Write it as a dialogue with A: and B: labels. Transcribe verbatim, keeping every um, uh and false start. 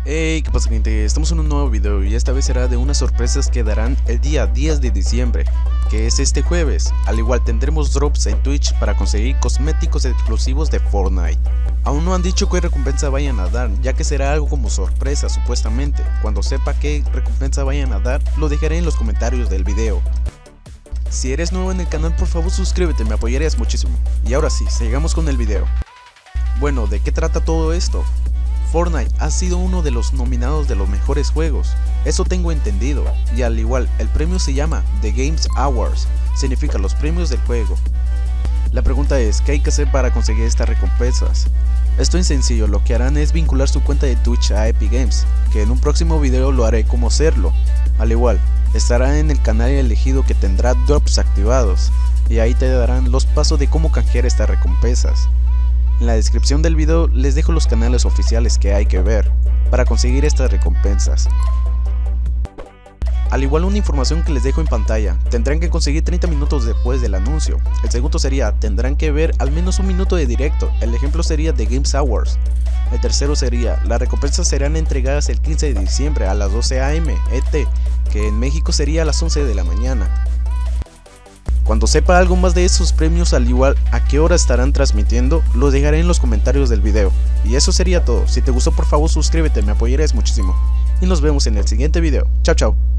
A: Hey, ¿qué pasa, gente? Estamos en un nuevo video y esta vez será de unas sorpresas que darán el día diez de diciembre, que es este jueves. Al igual tendremos drops en Twitch para conseguir cosméticos exclusivos de Fortnite. Aún no han dicho qué recompensa vayan a dar, ya que será algo como sorpresa supuestamente. Cuando sepa qué recompensa vayan a dar, lo dejaré en los comentarios del video. Si eres nuevo en el canal, por favor suscríbete, me apoyarías muchísimo. Y ahora sí, sigamos con el video. Bueno, ¿de qué trata todo esto? Fortnite ha sido uno de los nominados de los mejores juegos, eso tengo entendido, y al igual el premio se llama The Games Awards, significa los premios del juego. La pregunta es, ¿qué hay que hacer para conseguir estas recompensas? Esto es sencillo, lo que harán es vincular su cuenta de Twitch a Epic Games, que en un próximo video lo haré cómo hacerlo. Al igual, estará en el canal elegido que tendrá drops activados, y ahí te darán los pasos de cómo canjear estas recompensas. En la descripción del video les dejo los canales oficiales que hay que ver para conseguir estas recompensas. Al igual una información que les dejo en pantalla, tendrán que conseguir treinta minutos después del anuncio. El segundo sería, tendrán que ver al menos un minuto de directo, el ejemplo sería The Games Awards. El tercero sería, las recompensas serán entregadas el quince de diciembre a las doce a m E T, que en México sería a las once de la mañana. Cuando sepa algo más de esos premios, al igual a qué hora estarán transmitiendo, lo dejaré en los comentarios del video. Y eso sería todo, si te gustó por favor suscríbete, me apoyarías muchísimo. Y nos vemos en el siguiente video, chao chao.